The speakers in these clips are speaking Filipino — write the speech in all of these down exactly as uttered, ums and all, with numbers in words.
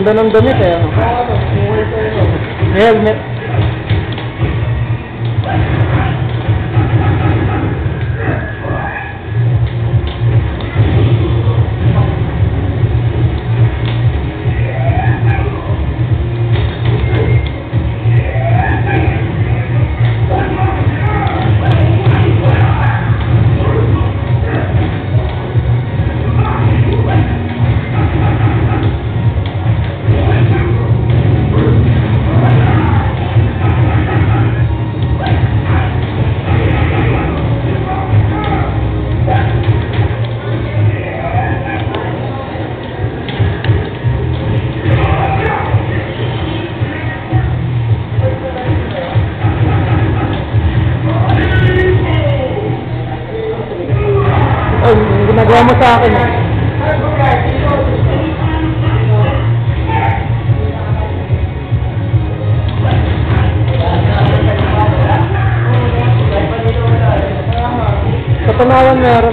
Ganda ng damit eh. Ano? May helmet. Ay, ginagawa mo sa akin. Sa Tanawan meron.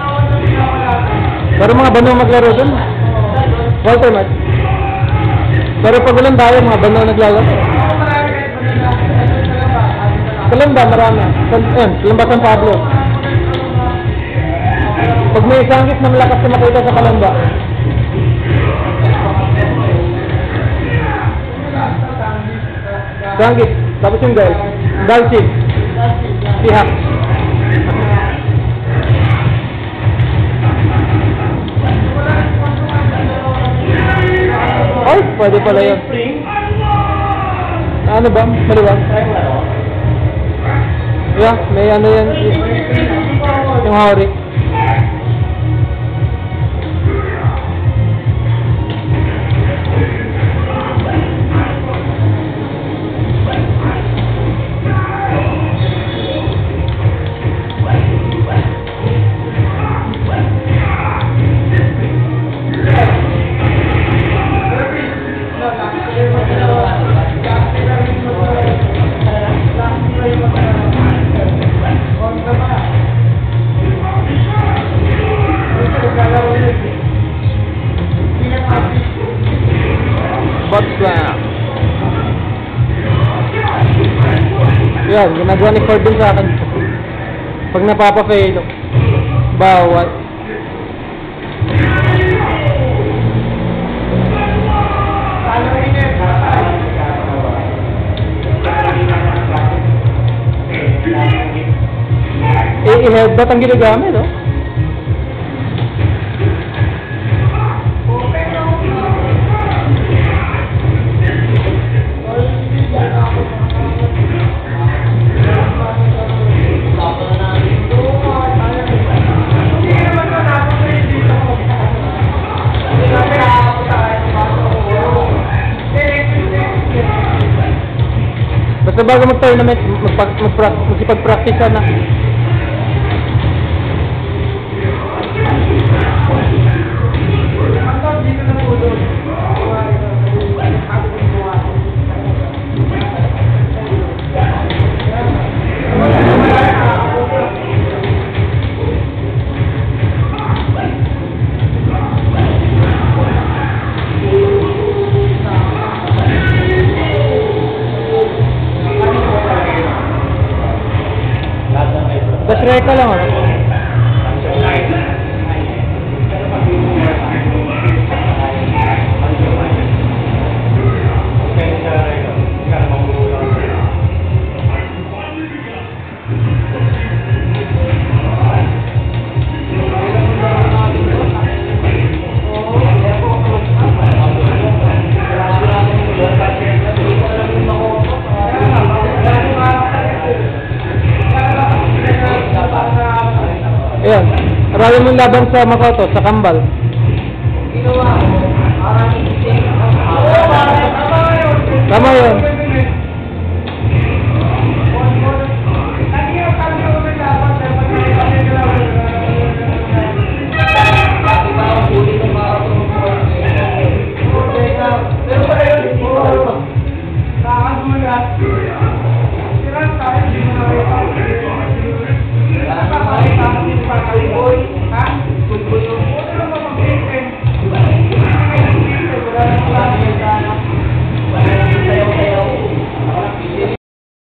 Pero mga bano maglaro dun. Walter Matt. Pero pag ulan tayo, mga bano naglalaro. Kalamba, marami. Ayun, Kalamba San Pablo. Pag may sangkit na malakas na makita sa Kalamba. Sangkit. Tapos yung guys. Dalchik. Sihak. Ay, pwede pala yun. Ano ba? Maliwag? Yeah, may ano yan. Yung hawrik. Butt slam. Yan, ginagawa ni Ford din sa akin. Pag napapa-fail, bawal. Eh, i-headbutt ang ginagamit, no? Basta bago mag-tournament, mag-practice ka na. Reka lang ano? Ayan, marami mong laban sa Makoto, sa Kambal. Tama yun.